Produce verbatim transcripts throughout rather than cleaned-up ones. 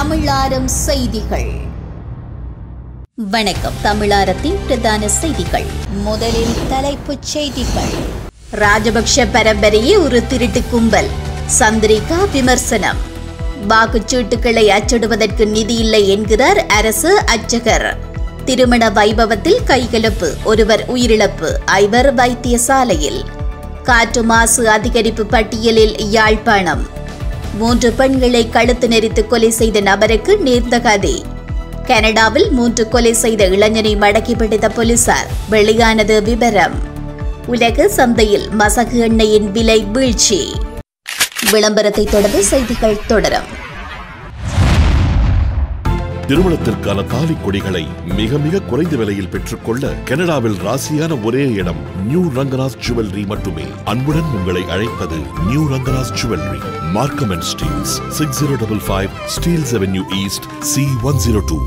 தமிழாரம் செய்திகள். வணக்கம். தமிழாரத்தின் பிரதான செய்திகள். முதலில் தலைப்புச் செய்திகள். ராஜபக்ஷ பரம்பரையே ஒரு திருட்டு கும்பல், சந்திரிகா விமர்சனம். வாக்குச்சீட்டுகளை அச்சிடுவதற்கு நிதி இல்லை என்கிறார் அரசு அர்ச்சகர். திருமண வைபவத்தில் கைகலப்பு, ஒருவர் உயிரிழப்பு, ஐவர் வைத்தியசாலையில். காற்று மாசு அதிகரிப்பு பட்டியலில் யாழ்ப்பாணம். மூன்று பெண்களை கழுத்து நெரித்து கொலை செய்த நபருக்கு நேர்ந்த கதை. கனடாவில் மூன்று கொலை செய்த இளைஞனை மடக்கி பிடித்த போலீசார். வெளியானது விவரம். உலக சந்தையில் மசகு எண்ணெயின் விலை வீழ்ச்சி. விளம்பரத்தை தொடர்ந்து செய்திகள் தொடரும். திருமணத்திற்கான தாலி கொடிகளை மிக மிக குறைந்த விலையில் பெற்றுக்கொள்ள கனடாவில் ராசியான ஒரே இடம் நியூ ரங்கராஜ் ஜுவல்லரி மட்டுமே. அன்புடன் உங்களை அழைப்பது new Rangaraj jewellery, Markham and Steeles, six zero double five Steeles avenue east, C one zero two.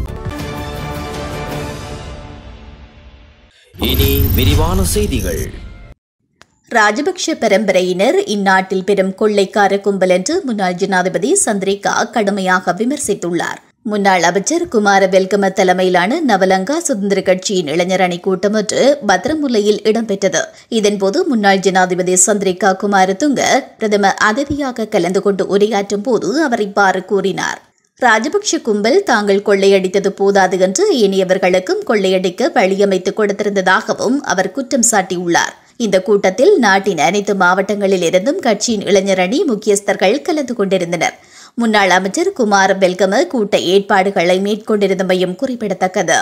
இனி விரிவான செய்திகள். ராஜபக்ஷ பரம்பரையினர் இந்நாட்டில் பெரும் கொள்ளைக்கார கும்பல் என்று முன்னாள் ஜனாதிபதி சந்திரிகா கடுமையாக விமர்சித்துள்ளார். முன்னாள் அமைச்சர் குமார வெல்கம தலைமையிலான நவலங்கா சுதந்திர கட்சியின் இளைஞர் அணி கூட்டம் ஒன்று பத்திரமுல்லையில் இடம்பெற்றது. இதன்போது முன்னாள் ஜனாதிபதி சந்திரிகா குமாரதுங்க பிரதம அதிதியாக கலந்து கொண்டு உரையாற்றும் போது அவர் இவ்வாறு கூறினார். ராஜபக்ஷ கும்பல் தாங்கள் கொள்ளையடித்தது போதாது என்று ஏனையவர்களுக்கும் கொள்ளையடிக்க வழியமைத்துக் கொடுத்திருந்ததாகவும் அவர் குற்றம் சாட்டியுள்ளார். இந்த கூட்டத்தில் நாட்டின் அனைத்து மாவட்டங்களில் இருந்தும் கட்சியின் இளைஞர் அணி முக்கியஸ்தர்கள் கலந்து கொண்டிருந்தனர். முன்னாள் அமைச்சர் குமார வெல்கம கூட்ட ஏற்பாடுகளை மேற்கொண்டிருந்தமையும் குறிப்பிடத்தக்கது.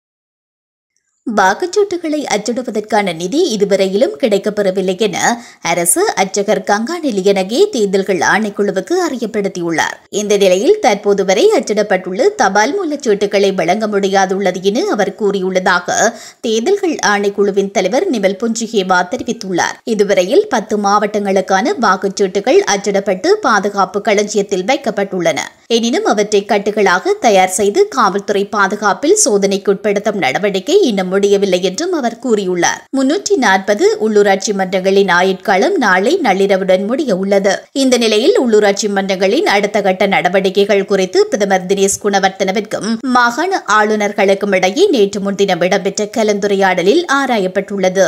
வாக்குச்சீட்டுகளை அச்சிடுவதற்கான நிதி இதுவரையிலும் கிடைக்கப்பெறவில்லை என அரசு அர்ச்சகர் கங்கா நெல்லியனகே தேர்தல்கள் ஆணைக்குழுவுக்கு அறியப்படுத்தியுள்ளார். இந்த நிலையில் தற்போது வரை அச்சிடப்பட்டுள்ள தபால் மூலச்சீட்டுகளை வழங்க முடியாதுள்ளது என அவர் கூறியுள்ளதாக தேர்தல்கள் ஆணைக்குழுவின் தலைவர் நிமல் புஞ்சிகேவா தெரிவித்துள்ளார். இதுவரையில் பத்து மாவட்டங்களுக்கான வாக்குச்சீட்டுகள் அச்சிடப்பட்டு பாதுகாப்பு களஞ்சியத்தில் வைக்கப்பட்டுள்ளன. எனினும் அவற்றை கட்டுகளாக தயார் செய்து காவல்துறை பாதுகாப்பில் சோதனைக்குட்படுத்தும் நடவடிக்கை இன்னும் முடியவில்லை என்றும் அவர் கூறியுள்ளார். முன்னூற்றி நாற்பது உள்ளூராட்சி மன்றங்களின் ஆயுட்காலம் நாளை நள்ளிரவுடன் முடிய உள்ளது. இந்த நிலையில் உள்ளூராட்சி மன்றங்களின் அடுத்த கட்ட நடவடிக்கைகள் குறித்து பிரதமர் தினேஷ் குணவர்த்தனவிற்கும் மாகாண ஆளுநர்களுக்கும் இடையே நேற்று முன்தினம் இடம்பெற்ற கலந்துரையாடலில் ஆராயப்பட்டுள்ளது.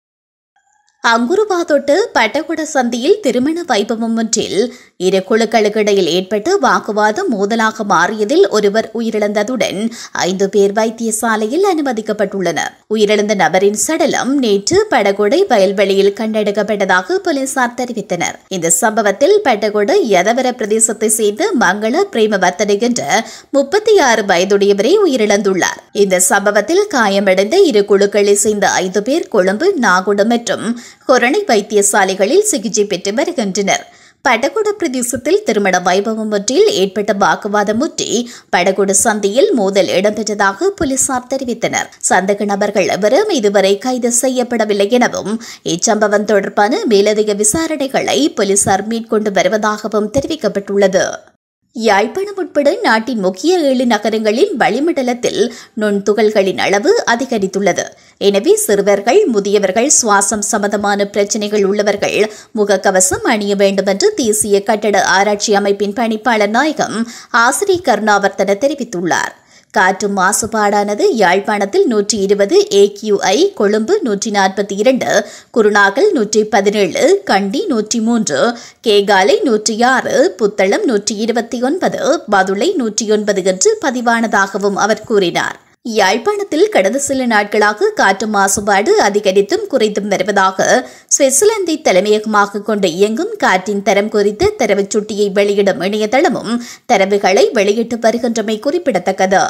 அங்குருவாதொட்டு பட்டகுட சந்தியில் திருமண வைபவம் ஒன்றில் இரு குழுக்களுக்கு இடையில் ஏற்பட்டு வாக்குவாதம் மோதலாக மாறியதில் ஒருவர் உயிரிழந்ததுடன் ஐந்து பேர் வைத்தியசாலையில் அனுமதிக்கப்பட்டுள்ளனர். உயிரிழந்த நபரின் சடலம் நேற்று படகுடை வயல்வெளியில் கண்டெடுக்கப்பட்டதாக போலீசார் தெரிவித்தனர். இந்த சம்பவத்தில் பட்டகுடை யதவர பிரதேசத்தை சேர்ந்த மங்கள பிரேமவர்த்தனை என்ற முப்பத்தி ஆறு வயதுடையவரே உயிரிழந்துள்ளார். இந்த சம்பவத்தில் காயமடைந்த இரு குழுக்களை சேர்ந்த ஐந்து பேர் கொழும்பு, நாகுடு மற்றும் கொரணை வைத்தியசாலைகளில் சிகிச்சை பெற்று வருகின்றனர். படகுட பிரதேசத்தில் திருமண வைபவம் ஒன்றில் ஏற்பட்ட வாக்குவாதம் முற்றி படகுட சந்தியில் மோதல் இடம்பெற்றதாக போலீசார் தெரிவித்தனர். சந்தேக நபர்கள் எவரும் இதுவரை கைது செய்யப்படவில்லை எனவும் இச்சம்பவம் தொடர்பான மேலதிக விசாரணைகளை போலீசார் மேற்கொண்டு வருவதாகவும் தெரிவிக்கப்பட்டுள்ளது. யாழ்ப்பாணம் உட்பட நாட்டின் முக்கிய ஏழு நகரங்களில் வளிமண்டலத்தில் நுண்துகள்களின் அளவு அதிகரித்துள்ளது. எனவே சிறுவர்கள், முதியவர்கள், சுவாசம் சம்பந்தமான பிரச்சினைகள் உள்ளவர்கள் முகக்கவசம் அணிய வேண்டும் என்று தேசிய கட்டட ஆராய்ச்சி அமைப்பின் பணிப்பாளர் நாயகம் ஆசிரியர் கருணாவர்த்தன தெரிவித்துள்ளார். காற்று மாசுபாடானது யாழ்ப்பாணத்தில் நூற்றி இருபது ஏக்யூஐ, கொழும்பு நூற்றி நாற்பத்தி இரண்டு, குருநாகல் நூற்றி பதினேழு, கண்டி நூற்றி மூன்று, கேகாலை நூற்றி ஆறு, புத்தளம் நூற்றி இருபத்தி ஒன்பது, பதுளை நூற்றி ஒன்பது என்று பதிவானதாகவும் அவர் கூறினார். யாழ்ப்பாணத்தில் கடந்த சில நாட்களாக காற்று மாசுபாடு அதிகரித்தும் குறைத்தும் வருவதாக சுவிட்சர்லாந்தை தலைமையகமாக கொண்டு இயங்கும் காற்றின் தரம் குறித்த தரவுச் சுட்டியை வெளியிடும் இணையதளமும் தரவுகளை வெளியிட்டு வருகின்றமை குறிப்பிடத்தக்கது.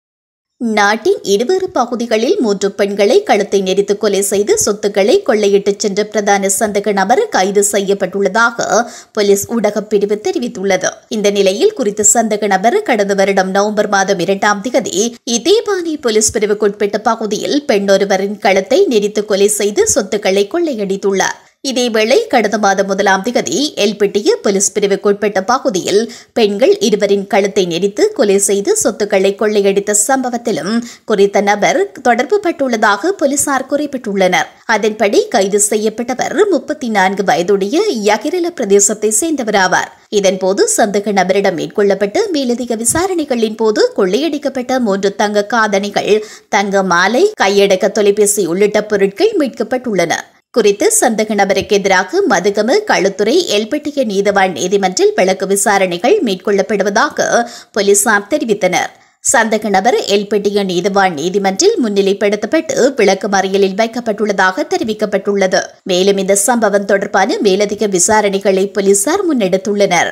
நாட்டின் இருவேறு பகுதிகளில் மூன்று பெண்களை கழுத்தை நெரித்து கொலை செய்து சொத்துக்களை கொள்ளையிட்டுச் சென்ற பிரதான சந்தேக நபர் கைது செய்யப்பட்டுள்ளதாக போலீஸ் ஊடகப் பிரிவு தெரிவித்துள்ளது. இந்த நிலையில் குறித்த சந்தேக நபர் கடந்த வருடம் நவம்பர் மாதம் இரண்டாம் தேதி இதேபானி போலீஸ் பிரிவுக்குட்பட்ட பகுதியில் பெண்ணொருவரின் கழுத்தை நெரித்து கொலை செய்து சொத்துக்களை கொள்ளையடித்துள்ளார். இதேவேளை கடந்த மாதம் முதலாம் தேதி எல்பிட்டிய போலீஸ் பிரிவுக்குட்பட்ட பகுதியில் பெண்கள் இருவரின் கழுத்தை நெரித்து கொலை செய்து சொத்துக்களை கொள்ளையடித்த சம்பவத்திலும் குறித்த நபர் தொடர்பு பட்டுள்ளதாக போலீசார் குறிப்பிட்டுள்ளனர். அதன்படி கைது செய்யப்பட்டவர் முப்பத்தி நான்கு வயதுடைய யகிரல பிரதேசத்தை சேர்ந்தவராவார். இதன்போது சந்தேக நபரிடம் மேற்கொள்ளப்பட்ட மேலதிக விசாரணைகளின் போது கொள்ளையடிக்கப்பட்ட மூன்று தங்க காதணிகள், தங்க மாலை, கையடக்க தொலைபேசி உள்ளிட்ட பொருட்கள் மீட்கப்பட்டுள்ளன. குறித்து சந்தேக நபருக்கு எதிராக மதுகம களுத்துறை எல்பிட்டிய நீதவான் நீதிமன்றில் வழக்கு விசாரணைகள் மேற்கொள்ளப்படுவதாக போலீசார் தெரிவித்தனர். சந்தேக நபர் எல்பிட்டிய நீதவான் நீதிமன்றில் முன்னிலைப்படுத்தப்பட்டு விளக்கு மறியலில் வைக்கப்பட்டுள்ளதாக தெரிவிக்கப்பட்டுள்ளது. மேலும் இந்த சம்பவம் தொடர்பான மேலதிக விசாரணைகளை போலீசார் முன்னெடுத்துள்ளனர்.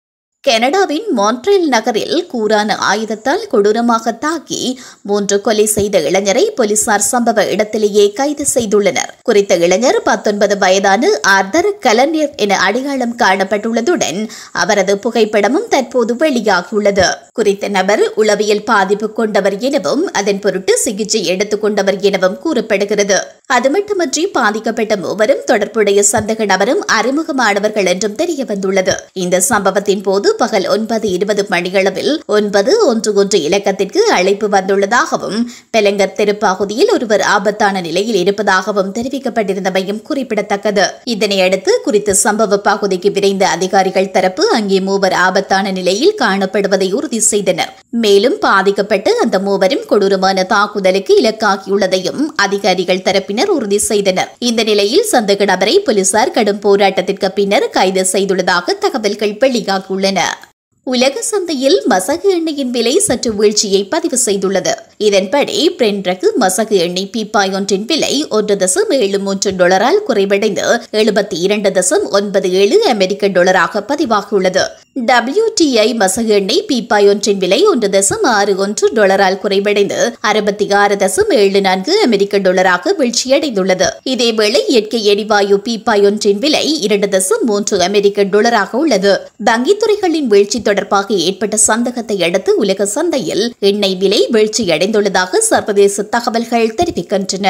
கனடாவின் மான்ட்ரியல் நகரில் கூரான ஆயுதத்தால் கொடூரமாக தாக்கி மூன்று கொலை செய்த இளைஞரை போலீசார் சம்பவ இடத்திலேயே கைது செய்துள்ளனர். குறித்த இளைஞர் பத்தொன்பது வயதான ஆர்தர் கலன்யர் என அடையாளம் காணப்பட்டுள்ளதுடன் அவரது புகைப்படமும் தற்போது வெளியாகியுள்ளது. குறித்த நபர் உளவியல் பாதிப்பு கொண்டவர் எனவும் அதன் பொருட்டு சிகிச்சை எடுத்துக் கொண்டவர் எனவும் கூறப்படுகிறது. அது மட்டுமன்றி பாதிக்கப்பட்ட மூவரும் தொடர்புடைய சந்தேக நபரும் அறிமுகமானவர்கள் என்றும் தெரியவந்துள்ளது. இந்த சம்பவத்தின் போது பகல் ஒன்பது இருபது மணியளவில் ஒன்பது ஒன்று ஒன்று இலக்கத்திற்கு அழைப்பு வந்துள்ளதாகவும் பெலங்கர் தெரு பகுதியில் ஒருவர் ஆபத்தான நிலையில் இருப்பதாகவும் தெரிவிக்கப்பட்டிருந்தமையும் குறிப்பிடத்தக்கது. இதனையடுத்து குறித்த சம்பவ பகுதிக்கு விரைந்த அதிகாரிகள் தரப்பு அங்கே மூவர் ஆபத்தான நிலையில் காணப்படுவதை உறுதி செய்தனர். மேலும் பாதிக்கப்பட்டு அந்த மூவரும் கொடூரமான தாக்குதலுக்கு இலக்காகியுள்ளதையும் அதிகாரிகள் தரப்பினர் உறுதி செய்தனர். இந்த நிலையில் சந்தேக நபரை போலீசார் கடும் போராட்டத்திற்கு பின்னர் கைது செய்துள்ளதாக தகவல்கள் வெளியாகியுள்ளன. உலக சந்தையில் மசகு எண்ணெயின் விலை சற்று வீழ்ச்சியை பதிவு செய்துள்ளது. இதன்படி பிரெண்ட் ரக மசகு எண்ணெய் பீப்பாய் ஒன்றின் விலை ஒன்று தசம் ஏழு மூன்று டாலரால் குறைவடைந்து எழுபத்தி இரண்டு தசம் ஒன்பது ஏழு அமெரிக்க டாலராக பதிவாகியுள்ளது. டபிள்யூடிஐ மசகு எண்ணெய் பீப்பாய் ஒன்றின் விலை ஒன்று தசம் ஆறு ஒன்று டாலரால் குறைவடைந்து அறுபத்தி ஆறு தசம் ஏழு நான்கு அமெரிக்க டாலராக வீழ்ச்சியடைந்துள்ளது. இதேவேளை இயற்கை எரிவாயு பீப்பாய் ஒன்றின் விலை இரண்டு தசம் மூன்று அமெரிக்க டாலராக உள்ளது. வங்கித்துறைகளின் வீழ்ச்சி தொடர்பாக ஏற்பட்ட சந்தேகத்தை அடுத்து உலக சந்தையில் எண்ணெய் விலை வீழ்ச்சியடைந்துள்ளதாக சர்வதேச தகவல்கள் தெரிவிக்கின்றன.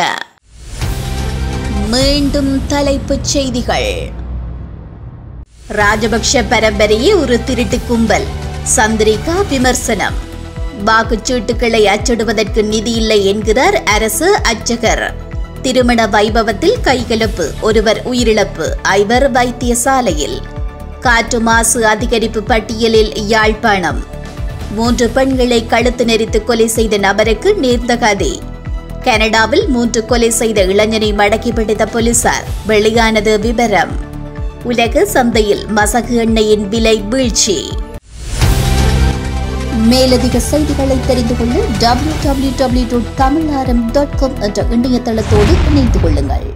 மீண்டும் தலைப்புச் செய்திகள். ராஜபக்ஷ பரம்பரையே ஒரு திருட்டு கும்பல், சந்திரிகா விமர்சனம். வாக்குச்சீட்டுகளை அச்சிடுவதற்கு நிதி இல்லை என்கிறார் அரசு அர்ச்சகர். திருமண வைபவத்தில் கைகலப்பு, ஒருவர் உயிரிழப்பு, ஐவர் வைத்தியசாலையில். காற்று மாசு அதிகரிப்பு பட்டியலில் யாழ்ப்பாணம். மூன்று பெண்களை கழுத்து நெரித்து கொலை செய்த நபருக்கு நேர்ந்த கதி. கனடாவில் மூன்று கொலை செய்த இளைஞனை மடக்கி பிடித்த போலீசார், வெளியானது விவரம். உலக சந்தையில் மசகு எண்ணெயின் விலை வீழ்ச்சி. மேலதிக செய்திகளை தெரிந்து கொள்ள W W W dot Tamilnaram dot com என்ற இணையதளத்தோடு இணைந்து கொள்ளுங்கள்.